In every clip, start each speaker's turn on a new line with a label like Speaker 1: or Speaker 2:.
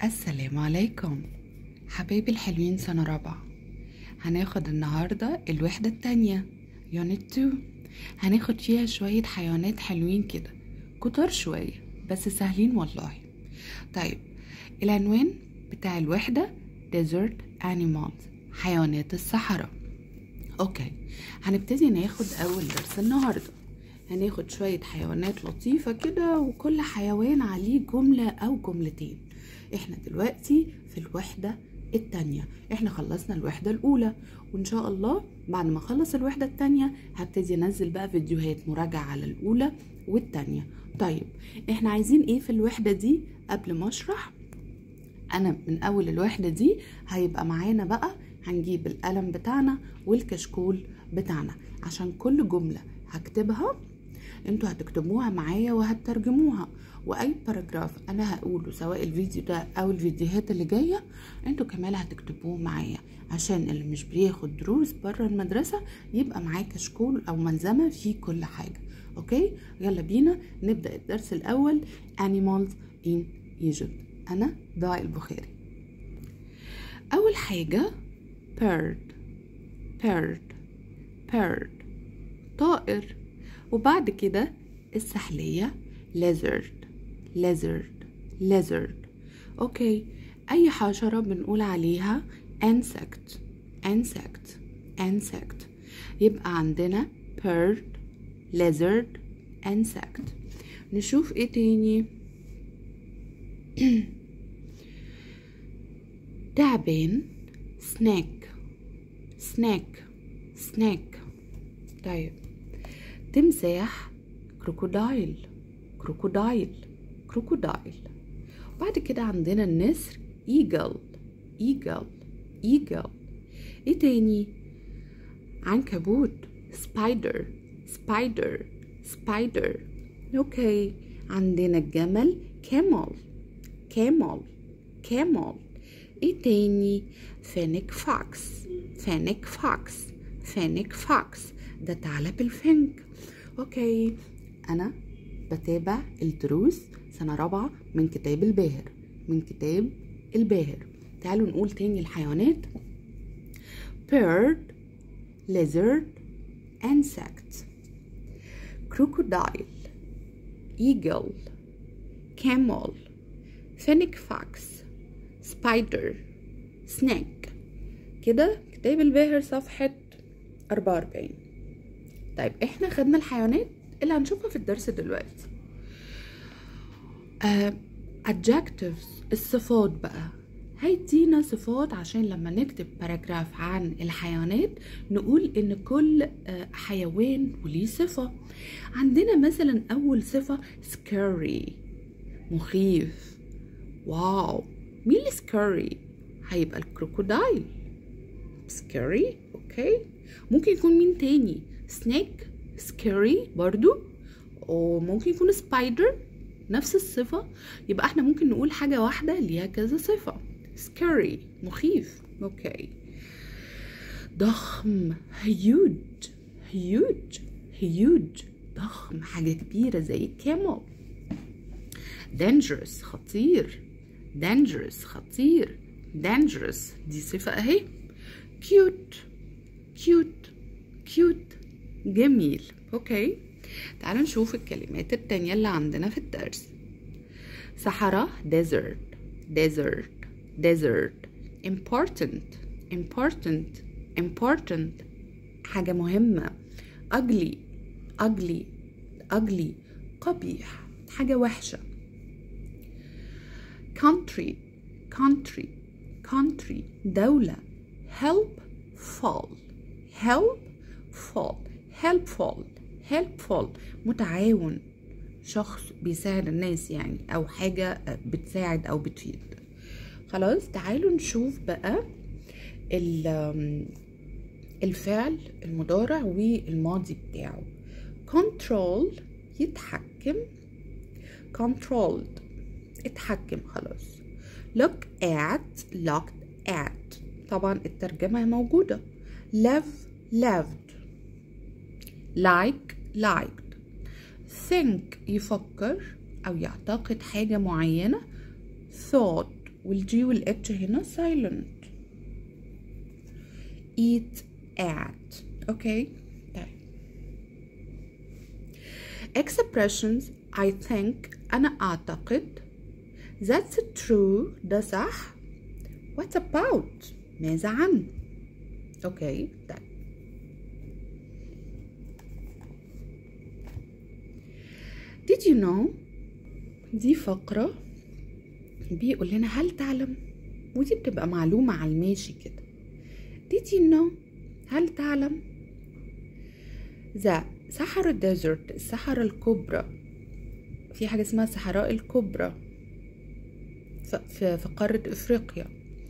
Speaker 1: السلام عليكم حبايبي الحلوين، سنة رابعة. هناخد النهاردة الوحدة التانية يونت 2. هناخد فيها شوية حيوانات حلوين كده، كتار شوية بس سهلين والله. طيب العنوان بتاع الوحدة Desert Animals، حيوانات الصحراء. اوكي، هنبتدي ناخد اول درس النهاردة. هناخد شوية حيوانات لطيفة كده، وكل حيوان عليه جملة او جملتين. احنا دلوقتي في الوحدة التانية، احنا خلصنا الوحدة الاولى، وان شاء الله بعد ما اخلص الوحدة التانية هبتدي انزل بقى فيديوهات مراجعة على الاولى والتانية. طيب احنا عايزين ايه في الوحدة دي؟ قبل ما اشرح انا من اول الوحدة دي هيبقى معانا بقى، هنجيب القلم بتاعنا والكشكول بتاعنا، عشان كل جملة هكتبها انتوا هتكتبوها معايا وهتترجموها، واي باراجراف انا هقوله سواء الفيديو ده او الفيديوهات اللي جايه انتوا كمان هتكتبوه معايا، عشان اللي مش بياخد دروس بره المدرسه يبقى معاه كشكول او ملزمه فيه كل حاجه. اوكي، يلا بينا نبدا الدرس الاول. Animals in Egypt. انا ضاء البخاري. اول حاجه bird طائر، وبعد كده السحلية lizard. اوكي، اي حشرة بنقول عليها insect. يبقى عندنا bird lizard insect. نشوف ايه تاني. تعبان snake. طيب تمساح كروكودايل. بعد كده عندنا النسر eagle. ايه تاني؟ عنكبوت spider. اوكي، عندنا الجمل camel. ايه تاني؟ فينيك فاكس ده ثعلب الفنك. اوكي، انا بتابع الدروس سنة رابعة من كتاب الباهر. تعالوا نقول تاني الحيوانات: bird lizard insect crocodile eagle camel fennec fox spider snake. كده كتاب الباهر صفحة 44. طيب احنا خدنا الحيوانات اللي هنشوفها في الدرس دلوقتي. adjectives، الصفات بقى. هيدينا صفات عشان لما نكتب باراجراف عن الحيوانات نقول ان كل حيوان وليه صفة. عندنا مثلا اول صفة scary، مخيف. واو، مين اللي scary؟ هيبقى الكروكودايل scary. اوكي، ممكن يكون مين تاني؟ snake scary برضو، وممكن يكون spider نفس الصفة. يبقى احنا ممكن نقول حاجة واحدة ليها كذا صفة. scary مخيف. اوكي، ضخم huge ضخم، حاجة كبيرة زي camel. dangerous خطير دي صفة اهي. cute جميل. اوكي، تعالوا نشوف الكلمات التانية اللي عندنا في الدرس. صحراء desert important حاجة مهمة. ugly قبيح، حاجة وحشة. country دولة. helpful متعاون، شخص بيساعد الناس يعني، او حاجة بتساعد او بتفيد. خلاص، تعالوا نشوف بقى الفعل المضارع والماضي بتاعه. control يتحكم، controlled اتحكم خلاص. looked at طبعا الترجمة موجودة. loved liked think يفكر أو يعتقد حاجة معينة. thought والجي والاتش هنا silent. eat at. اوكي طيب expressions I think أنا أعتقد that's true ده صح what about ماذا عن. اوكي طيب did you know دي فقرة بيقول لنا هل تعلم، ودي بتبقى معلومة على الماشي كده. did you know هل تعلم ذا صحراء ديزرت الصحراء الكبرى، في حاجة اسمها صحراء الكبرى في قارة افريقيا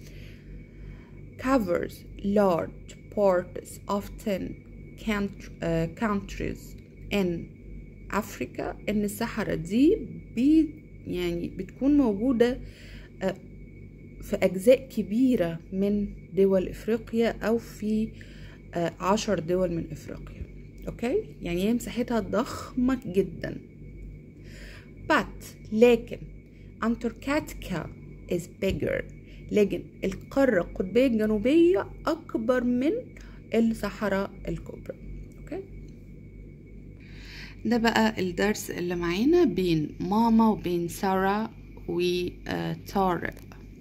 Speaker 1: covers large parts of 10 countries in Africa. ان الصحراء دي يعني بتكون موجودة في أجزاء كبيرة من دول إفريقيا أو في 10 دول من إفريقيا. أوكي يعني هي مساحتها ضخمة جدا. لكن أنتاركتيكا is bigger. لكن القارة القطبية الجنوبية أكبر من الصحراء الكبرى. أوكي ده بقى الدرس اللي معانا بين ماما وبين سارة وطارق.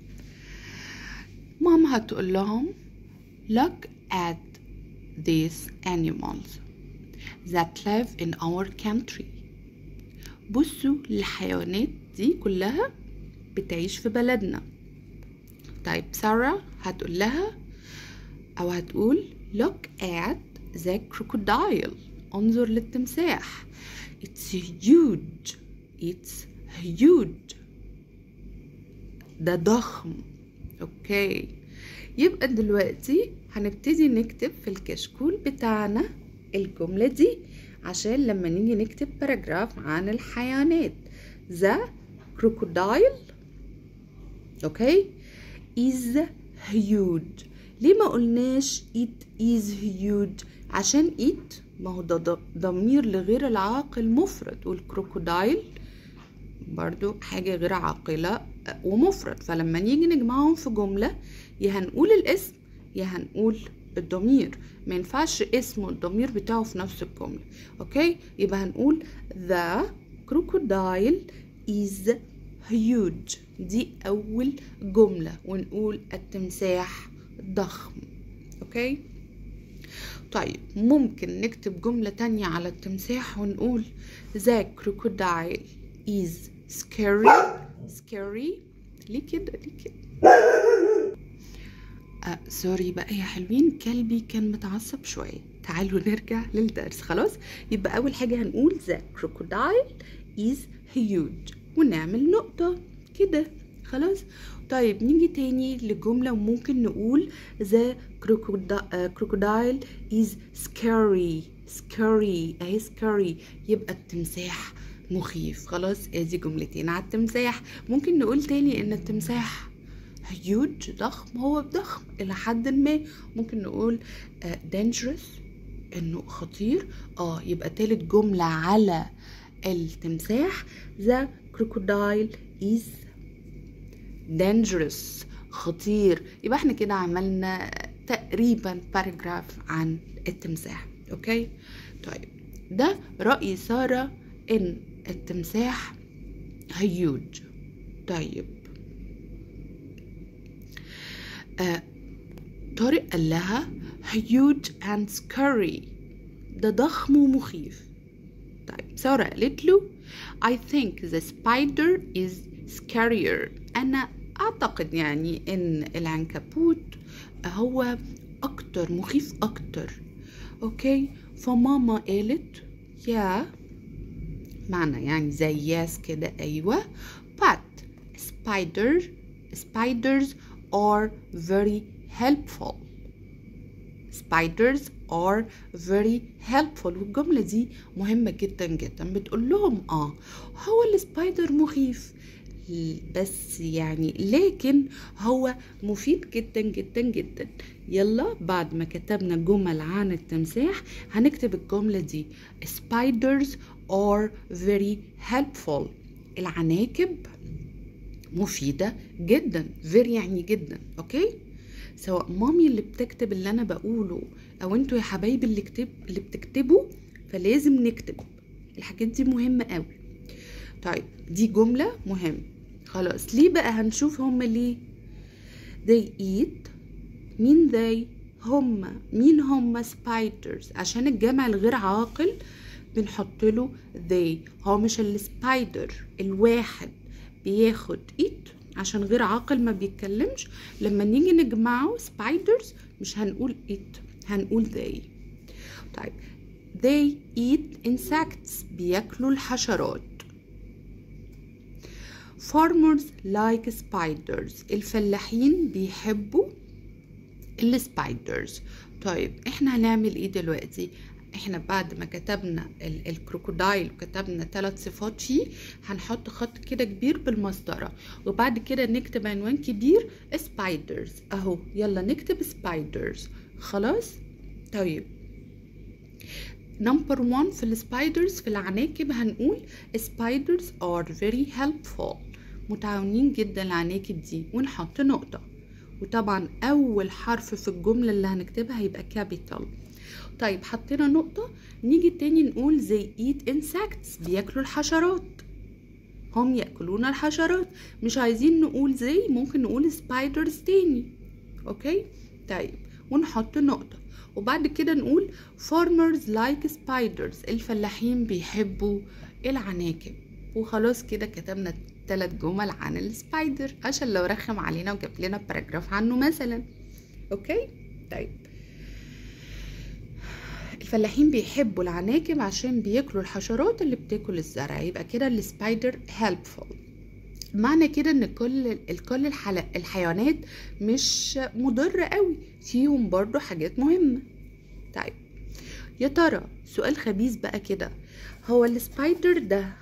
Speaker 1: ماما هتقول لهم look at these animals that live in our country. بصوا للحيوانات دي كلها بتعيش في بلدنا. طيب سارة هتقول لها أو هتقول look at the crocodile. انظر للتمساح. it's huge. ده ضخم. اوكي يبقى دلوقتي هنبتدي نكتب في الكشكول بتاعنا الجملة دي عشان لما نيجي نكتب باراجراف عن الحيوانات. the crocodile اوكي is huge. ليه ما قلناش it is huge؟ عشان it ما هو ده ضمير لغير العاقل مفرد، والكروكودايل برضو حاجة غير عاقلة ومفرد، فلما نيجي نجمعهم في جملة يا هنقول الاسم يا هنقول الضمير، ما ينفعش اسم والضمير بتاعه في نفس الجملة. اوكي يبقى هنقول the crocodile is huge. دي اول جملة، ونقول التمساح ضخم. اوكي طيب ممكن نكتب جملة تانية على التمساح ونقول the crocodile is scary. ليه كده سوري بقى يا حلوين، كلبي كان متعصب شوية. تعالوا نرجع للدرس. خلاص يبقى أول حاجة هنقول the crocodile is huge ونعمل نقطة كده. خلاص طيب نيجي تاني لجملة وممكن نقول the crocodile is scary. اهي scary يبقى التمساح مخيف. خلاص ادي جملتين على التمساح. ممكن نقول تاني ان التمساح huge ضخم، هو ضخم الى حد ما. ممكن نقول dangerous انه خطير. يبقى تالت جملة على التمساح the crocodile is dangerous خطير. يبقى احنا كده عملنا تقريبا باراجراف عن التمساح. اوكي طيب ده رأي سارة ان التمساح huge. طيب طارق قال لها huge and scary. ده ضخم ومخيف. طيب سارة قالت له I think the spider is scarier. أنا أعتقد يعني إن العنكبوت هو أكتر مخيف أكتر. أوكي فماما قالت يا معنى يعني زي ياس كده. أيوة but spiders are very helpful. spiders are very helpful. والجملة دي مهمة جدا جدا. بتقول لهم هو السبايدر مخيف بس يعني لكن هو مفيد جدا جدا جدا. يلا بعد ما كتبنا جمل عن التمساح هنكتب الجملة دي spiders are very helpful. العناكب مفيدة جدا. very يعني جدا. اوكي، سواء مامي اللي بتكتب اللي انا بقوله او انتوا يا حبايبي اللي بتكتبوا، فلازم نكتب الحاجات دي مهمة قوي. طيب دي جملة مهمة. خلاص، ليه بقى؟ هنشوف هم ليه. they eat. مين they؟ مين هم spiders؟ عشان الجمع الغير عاقل بنحط له they. هو مش السبايدر الواحد بياخد eat عشان غير عاقل ما بيتكلمش. لما نيجي نجمعه spiders مش هنقول eat، هنقول they. طيب they eat insects. بياكلوا الحشرات. farmers like spiders. الفلاحين بيحبوا السبايدرز. طيب احنا هنعمل ايه دلوقتي؟ احنا بعد ما كتبنا الكروكودايل وكتبنا 3 صفات فيه، هنحط خط كده كبير بالمسطرة، وبعد كده نكتب عنوان كبير spiders اهو. يلا نكتب spiders. خلاص. طيب نمبر 1 في السبايدرز، في العناكب، هنقول spiders are very helpful. متعاونين جدا العناكب دي، ونحط نقطة. وطبعا اول حرف في الجملة اللي هنكتبها هيبقى capital. طيب حطينا نقطة، نيجي تاني نقول they eat insects. بياكلوا الحشرات. هم يأكلون الحشرات. مش عايزين نقول they، ممكن نقول spiders تاني. اوكي. طيب ونحط نقطة، وبعد كده نقول farmers like spiders. الفلاحين بيحبوا العناكب. وخلاص كده كتبنا 3 جمل عن السبايدر، عشان لو رخم علينا وجاب لنا باراجراف عنه مثلا. اوكي. طيب الفلاحين بيحبوا العناكب عشان بياكلوا الحشرات اللي بتاكل الزرع. يبقى كده السبايدر helpful. معنى كده ان كل الحيوانات مش مضرة قوي، فيهم برضو حاجات مهمة. طيب يا ترى سؤال خبيث بقى كده، هو السبايدر ده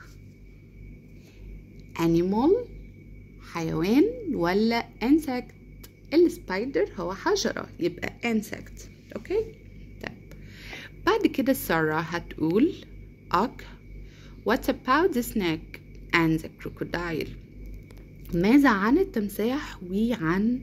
Speaker 1: animal حيوان ولا insect؟ السبايدر هو حشرة، يبقى insect. اوكي. طيب بعد كده سارة هتقول what about the snake and the crocodile؟ ماذا عن التمساح وعن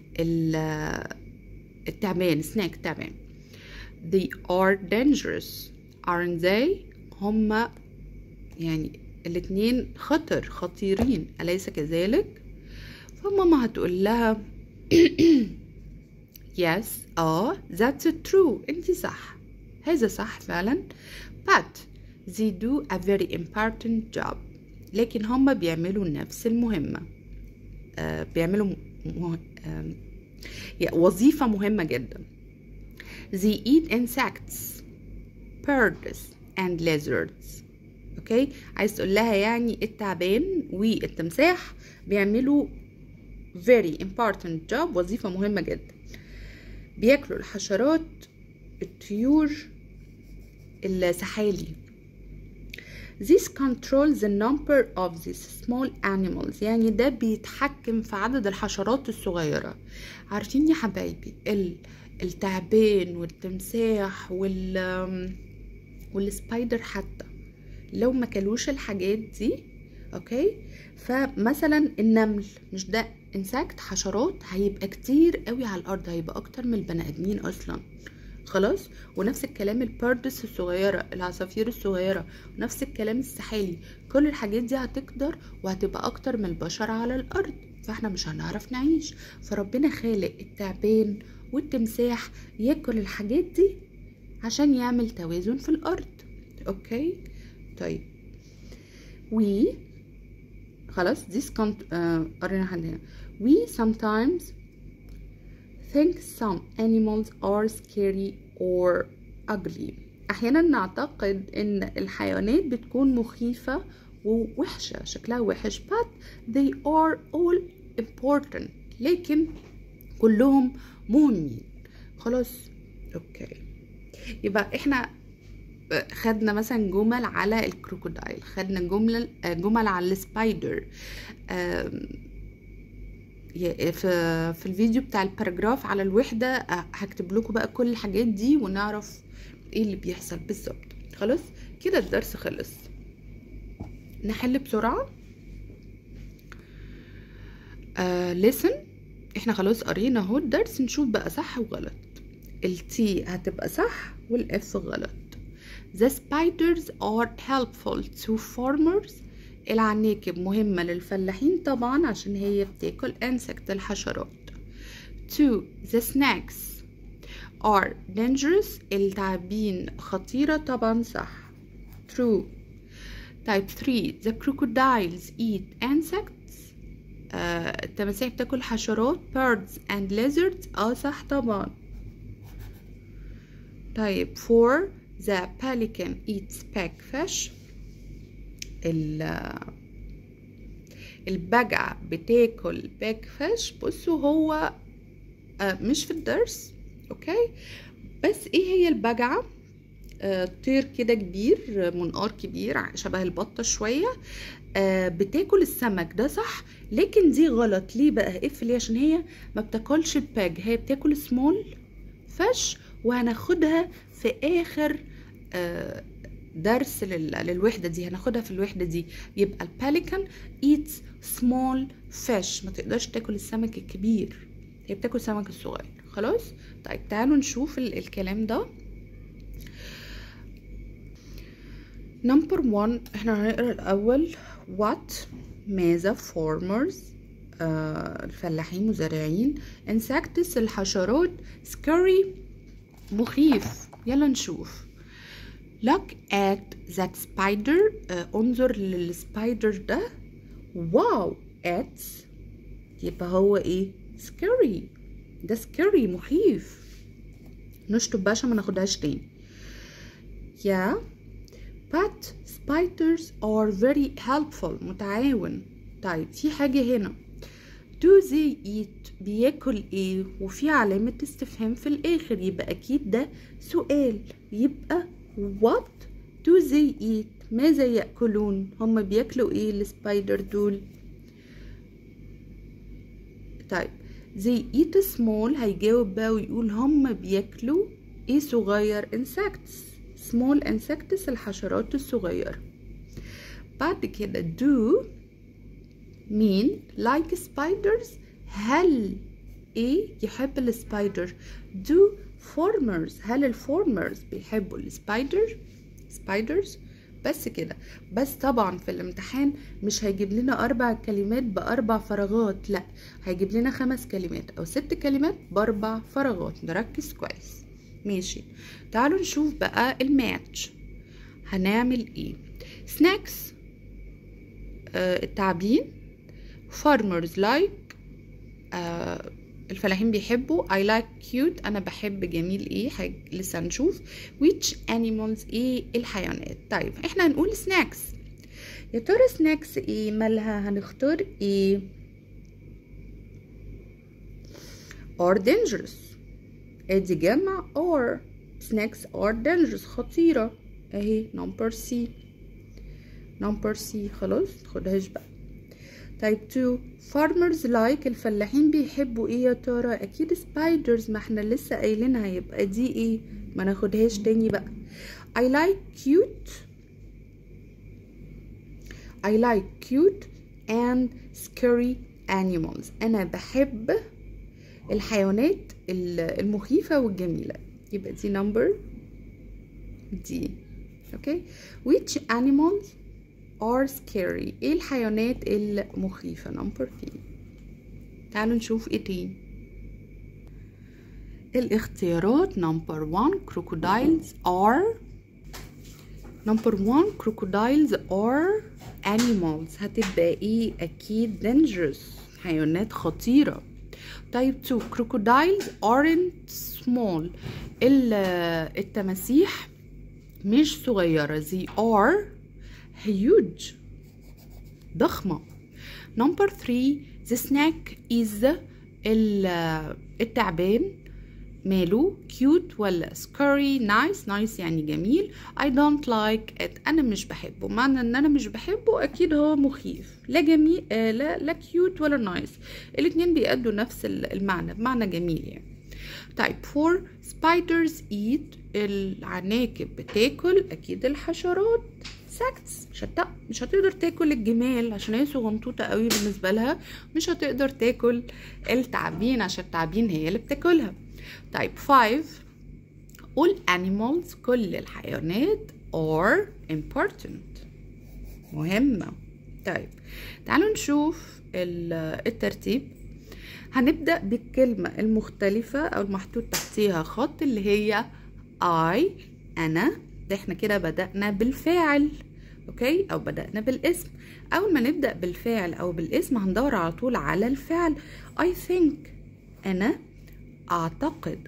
Speaker 1: التعبان snake تعبان؟ they are dangerous aren't they؟ هما يعني الاتنين خطيرين أليس كذلك؟ فماما هتقول لها yes that's true. انتي صح، هذا صح فعلا. but they do a very important job. لكن هما بيعملوا نفس المهمة. بيعملوا وظيفة مهمة جدا. they eat insects, birds and lizards. اوكي، عايز تقول لها يعني التعبان والتمساح بيعملوا very important job، وظيفة مهمة جدا. بياكلوا الحشرات، الطيور، السحالي. This controls the number of these small animals. يعني ده بيتحكم في عدد الحشرات الصغيرة. عارفين يا حبايبي التعبان والتمساح والسبايدر حتى لو ما كلوش الحاجات دي، اوكي، فمثلا النمل مش ده انسكت حشرات، هيبقى كتير قوي على الارض، هيبقى اكتر من البني ادمين اصلا. خلاص. ونفس الكلام البيردس الصغيرة، العصافير الصغيرة، ونفس الكلام السحالي. كل الحاجات دي هتكتر وهتبقى اكتر من البشر على الارض، فاحنا مش هنعرف نعيش. فربنا خالق التعبان والتمساح ياكل الحاجات دي عشان يعمل توازن في الارض. اوكي. طيب خلاص قرينا حد هنا. we sometimes think some animals are scary or ugly. احيانا نعتقد ان الحيوانات بتكون مخيفة ووحشة، شكلها وحش. but they are all important. لكن كلهم مهمين. خلاص. اوكي. يبقى احنا خدنا مثلا جمل على الكروكودايل، خدنا جمل على السبايدر. في الفيديو بتاع الباراجراف على الوحدة هكتب لكم بقى كل الحاجات دي ونعرف ايه اللي بيحصل بالظبط. خلاص كده الدرس خلص. نحل بسرعة. listen. احنا خلاص قرينا اهو الدرس، نشوف بقى صح وغلط. التي هتبقى صح والاف غلط. The spiders are helpful to farmers. العناكب مهمة للفلاحين طبعا عشان هي بتاكل insect الحشرات. 2. The snakes are dangerous. التعابين خطيرة طبعا صح. True. Type 3. The crocodiles eat insects. التماسيح بتاكل حشرات. Birds and lizards. صح طبعا. طيب 4. The pelican eats pigfish. البجع بتاكل pigfish. بصوا هو مش في الدرس، اوكي، بس ايه هي البجعة؟ طير كده كبير، منقار كبير شبه البطة شوية، بتاكل السمك، ده صح، لكن دي غلط. ليه بقى؟ اف ليه؟ عشان هي ما بتاكلش الباج، هي بتاكل سمول فش، وهناخدها في اخر درس للوحدة دي، هناخدها في الوحدة دي. يبقى الباليكان eats small fish، ما تقدرش تاكل السمك الكبير، هي بتاكل السمك الصغير. خلاص. طيب تعالوا نشوف الكلام ده. نمبر 1 احنا هنقرا الاول what. ماذا farmers الفلاحين مزارعين. insects الحشرات. scary مخيف. يلا نشوف. look at that spider. انظر للسبايدر ده. واو it's يبقى هو ايه؟ scary. ده scary مخيف. نشطب بقى عشان ما ناخدهاش تاني. yeah but spiders are very helpful. متعاون. طيب في حاجة هنا do they eat بياكل ايه، وفي علامة استفهام في الاخر، يبقى اكيد ده سؤال. يبقى what do they eat. ماذا يأكلون؟ هم بياكلوا ايه السبايدر دول؟ طيب they eat small، هيجاوب بقى ويقول هم بياكلوا ايه صغير؟ insects. small insects الحشرات الصغيرة. بعد كده do مين like spiders. هل ايه يحب السبايدر؟ do farmers. هل الفارمرز بيحبوا spiders؟ بس كده. بس طبعا في الامتحان مش هيجيب لنا 4 كلمات ب4 فراغات، لا، هيجيب لنا 5 كلمات او 6 كلمات ب4 فراغات. نركز كويس. ماشي. تعالوا نشوف بقى الماتش. هنعمل ايه؟ snacks التعابين. farmers like الفلاحين بيحبوا. I like cute انا بحب جميل ايه، حاجة لسه هنشوف. which animals ايه الحيوانات. طيب احنا هنقول snacks. يا ترى snacks ايه مالها؟ هنختار ايه؟ are dangerous. ادي جمع or. snacks are dangerous خطيرة اهي. number C. خلاص متاخدهاش بقى. طيب 2 farmers like الفلاحين بيحبوا ايه يا ترى؟ اكيد spiders، ما احنا لسه قايلينها، يبقى دي ايه؟ ما ناخدهاش تاني بقى. I like cute and scary animals. انا بحب الحيوانات المخيفة والجميلة، يبقى دي number D. اوكي. which animals are scary. ايه الحيوانات المخيفة؟ number D. تعالوا نشوف ايه تاني. الاختيارات. number 1 crocodiles are animals. هتبقى ايه؟ اكيد dangerous حيوانات خطيرة. طيب 2 crocodiles aren't small. التماسيح مش صغيرة. they are huge ضخمة. number 3 the snake is التعبان ماله؟ cute ولا scary؟ nice يعني جميل. I don't like it أنا مش بحبه. معنى إن أنا مش بحبه أكيد هو مخيف. لا جميل لا cute ولا nice، الاتنين بيأدوا نفس المعنى، بمعنى جميل يعني. طيب 4 spiders eat العناكب بتاكل أكيد الحشرات. insects. مش هتقدر تاكل الجمال عشان هي صغنطوطة قوي بالنسبة لها، مش هتقدر تاكل التعابين عشان التعابين هي اللي بتاكلها. طيب 5 all animals كل الحيوانات are important مهمة. طيب تعالوا نشوف الترتيب. هنبدأ بالكلمة المختلفة أو المحطوط تحتيها خط اللي هي I أنا. ده احنا كده بدأنا بالفاعل، اوكي، أو بدأنا بالاسم. أول ما نبدأ بالفاعل أو بالاسم هندور على طول على الفعل. I think أنا أعتقد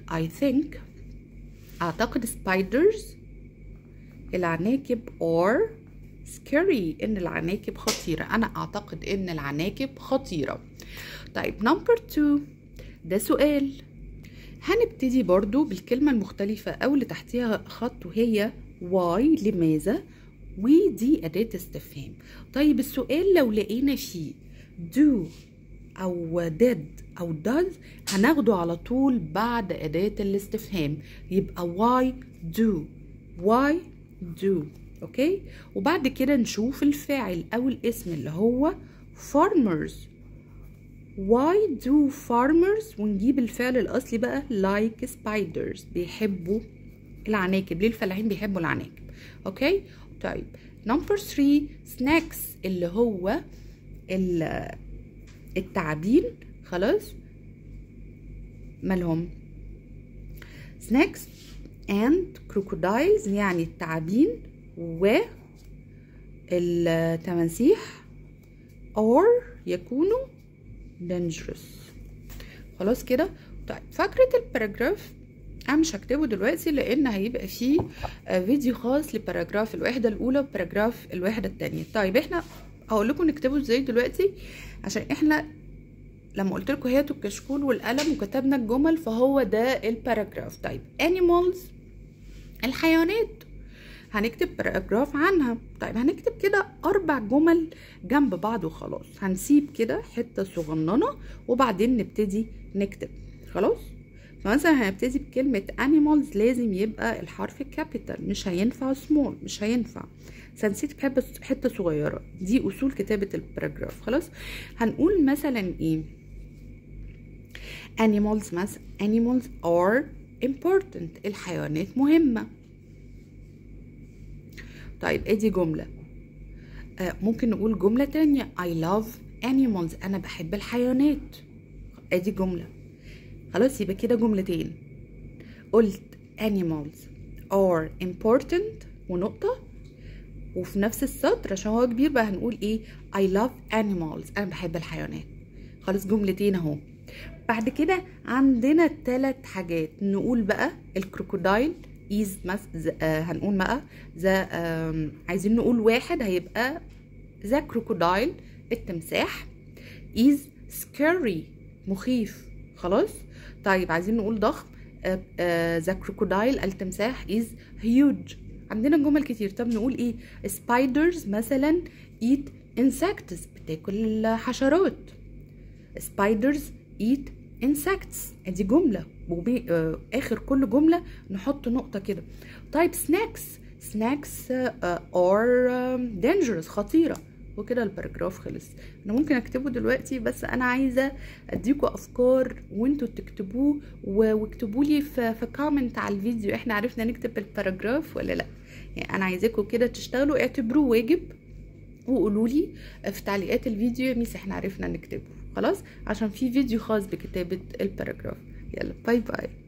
Speaker 1: أعتقد spiders العناكب or scary إن العناكب خطيرة. أنا أعتقد إن العناكب خطيرة. طيب نمبر 2 ده سؤال. هنبتدي برضو بالكلمة المختلفة أو اللي تحتيها خط وهي why لماذا، ودي أداة استفهام. طيب السؤال لو لقينا فيه do أو did أو does هناخده على طول بعد أداة الاستفهام، يبقى why do أوكي. وبعد كده نشوف الفاعل أو الاسم اللي هو farmers. why do farmers ونجيب الفعل الأصلي بقى like spiders بيحبوا العناكب. ليه الفلاحين بيحبوا العناكب؟ أوكي. طيب نمبر 3 snacks اللي هو التعابين. خلاص مالهم snacks and crocodiles يعني التعابين والتماسيح or يكونوا dangerous. خلاص كده. طيب فكرة الباراجراف انا مش هكتبه دلوقتي لان هيبقى فيه فيديو خاص لباراجراف الوحدة الاولى وباراجراف الوحدة التانية. طيب احنا هقول لكم نكتبه ازاي دلوقتي، عشان احنا لما قلت لكم هاتوا الكشكول والقلم وكتبنا الجمل فهو ده الباراجراف. طيب animals الحيوانات هنكتب باراجراف عنها. طيب هنكتب كده 4 جمل جنب بعض وخلاص. هنسيب كده حتة صغننة وبعدين نبتدي نكتب. خلاص. فمثلا هنبتدي بكلمة animals لازم يبقى الحرف كابيتال، مش هينفع small، مش هينفع. نسيت حتة صغيرة. دي أصول كتابة الباراجراف. خلاص. هنقول مثلا ايه؟ animals مثلا animals are important الحيوانات مهمة. طيب ادي جملة. ممكن نقول جملة تانية I love animals أنا بحب الحيوانات. ادي جملة. خلاص يبقى كده جملتين. قلت animals are important ونقطة، وفي نفس السطر عشان هو كبير بقى هنقول ايه؟ I love animals أنا بحب الحيوانات. خلاص جملتين اهو. بعد كده عندنا 3 حاجات. نقول بقى الكروكودايل هنقول بقى عايزين نقول 1 هيبقى ذا كروكودايل التمساح is scary مخيف. خلاص. طيب عايزين نقول ضخم ذا كروكودايل التمساح is huge. عندنا جمل كتير. طب نقول ايه؟ spiders مثلا eat insects بتاكل الحشرات. spiders eat insects ادي جملة. اخر كل جملة نحط نقطة كده. طيب snacks are dangerous خطيرة. وكده الباراجراف خلص. انا ممكن اكتبه دلوقتي بس انا عايزة اديكوا افكار وانتوا تكتبوه واكتبوا لي في كومنت على الفيديو احنا عرفنا نكتب الباراجراف ولا لا. يعني انا عايزاكم كده تشتغلوا، اعتبروه واجب وقولوا لي في تعليقات الفيديو يا ميس احنا عرفنا نكتبه. خلاص عشان في فيديو خاص بكتابة الباراجراف. يلا باي باي.